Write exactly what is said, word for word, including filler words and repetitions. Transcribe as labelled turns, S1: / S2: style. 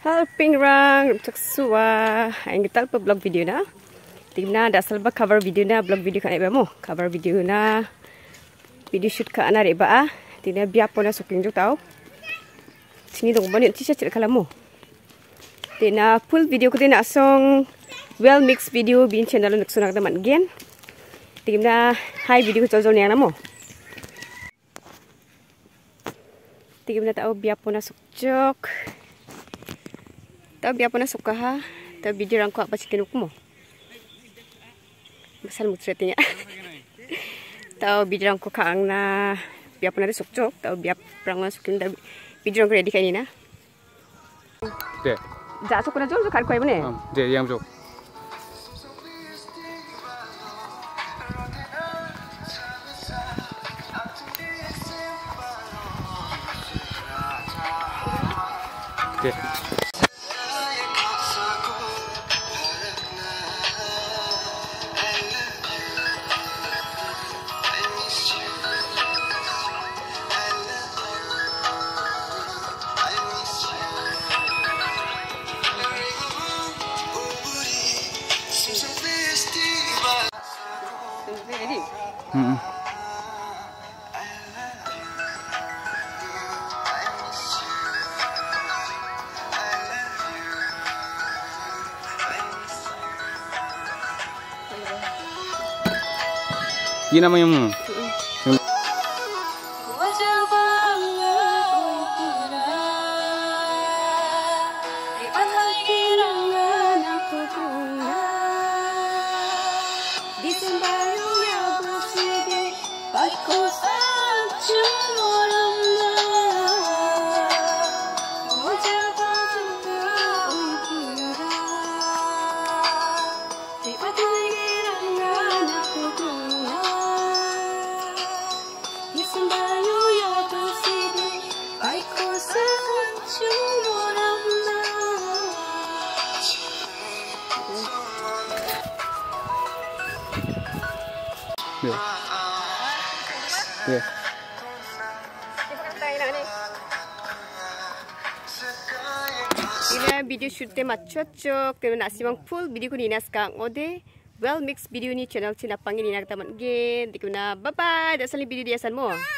S1: Helping rang taksua ang gital pa vlog video na. Tingna da salba cover video na vlog video kan iba mo. Cover video na video shoot ka ana iba ah. Tingna biya po na suking jo tao. Sini dong bani t-shirt kala mo. Tingna full video ko din asong well mixed video bin channel naksunak da man gen. Tingna high video ko jol niya na mo. Tingna tao biya po na sukjok. Tahu biar apa nak suka ha, tahu video rangkau apa sih tenuk mo, besar mutretnya. Tahu video rangkau kaang na biar apa nak sukjok, tahu biar perang masukin dah video rangkau ready kayak ini na.
S2: Deh.
S1: Jatuh kena jom kan kau mana?
S2: Deh yang jom. Deh.
S1: Ready?
S2: Hmm. Ini namanya yang Yeah. Yeah.
S1: Ini video shoot tema cocok dengan nasi bang full video ku ni naskang ode well mix video ni channel Cina Pangin ni nak tamat gen. Dikuna bye bye. Dasar video dia san mo.